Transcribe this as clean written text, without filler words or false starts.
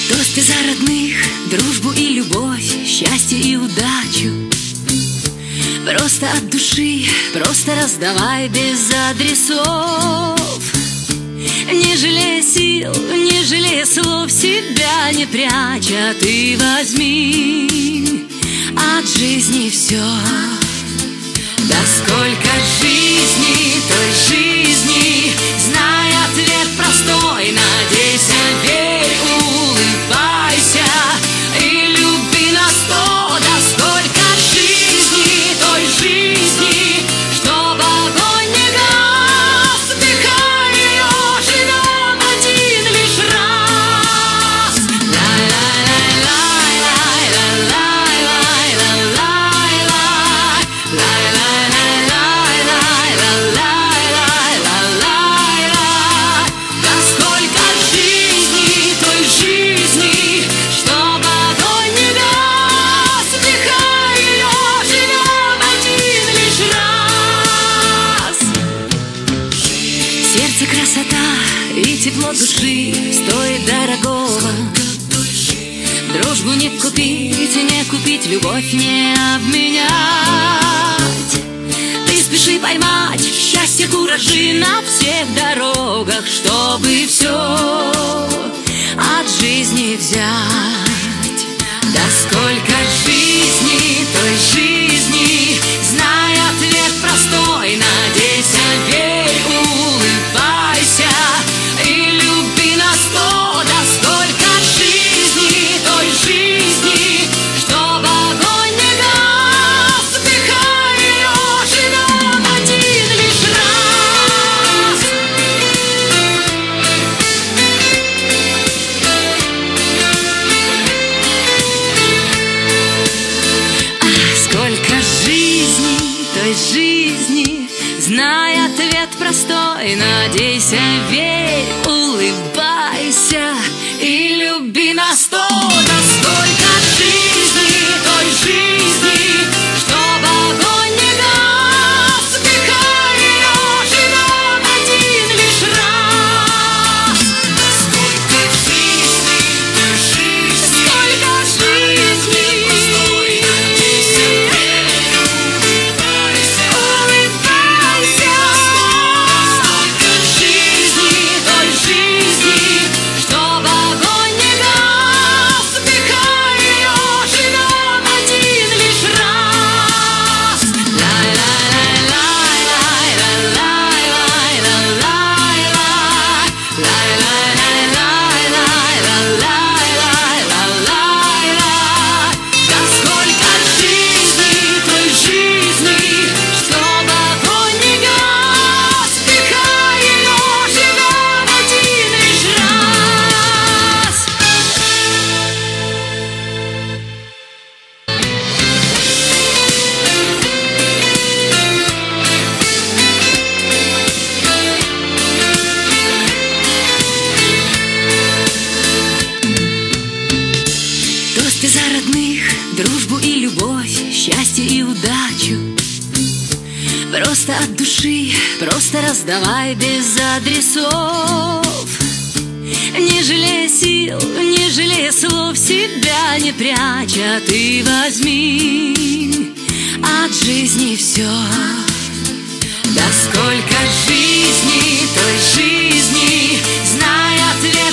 Тосты за родных, дружбу и любовь, счастье и удачу. Просто от души, просто раздавай без адресов. Не жалея сил, не жалея слов, себя не пряча, ты возьми от жизни все. Да сколько жизни, той жизни, знай ответ простой, надейся, верь, улыбайся и люби на 100. Да сколько жизни, той жизни, чтоб огонь не гас, вдыхай ее, живем один лишь раз. Сердце красота и тепло души стоит дорогого. Дружбу не купить, любовь не обменять. Ты спеши поймать счастье, куражи на всех дорогах, чтобы все от жизни взять. Да сколько жизни, той жизни, знай ответ простой, надейся, верь, улыбайся и люби на 100. Да сколько жизни, той жизни, чтоб огонь не гас, вдыхай ее, живем один лишь раз. Сколько жизни, той жизни, знай ответ простой, надейся, верь, улыбайся и люби на 100. Да сколько жизни, той жизни, чтоб огонь не гас, вдыхай ее, живем один лишь раз. Сколько жизни, той жизни, сколько жизни, надейся, верь, улыбайся, улыбайся. Сколько жизни, той жизни, чтоб огонь не гас, вдыхай ее, живем один лишь раз. Да сколько жизни, той жизни, чтоб огонь не гас, вдыхай ее, живем один лишь раз. Тосты за родных, дружбу и любовь, счастье и удачу. Просто от души, просто раздавай без адресов. Не жалея сил, не жалея слов, себя не пряча, ты возьми от жизни все. Да сколько жизни, той жизни, знай ответ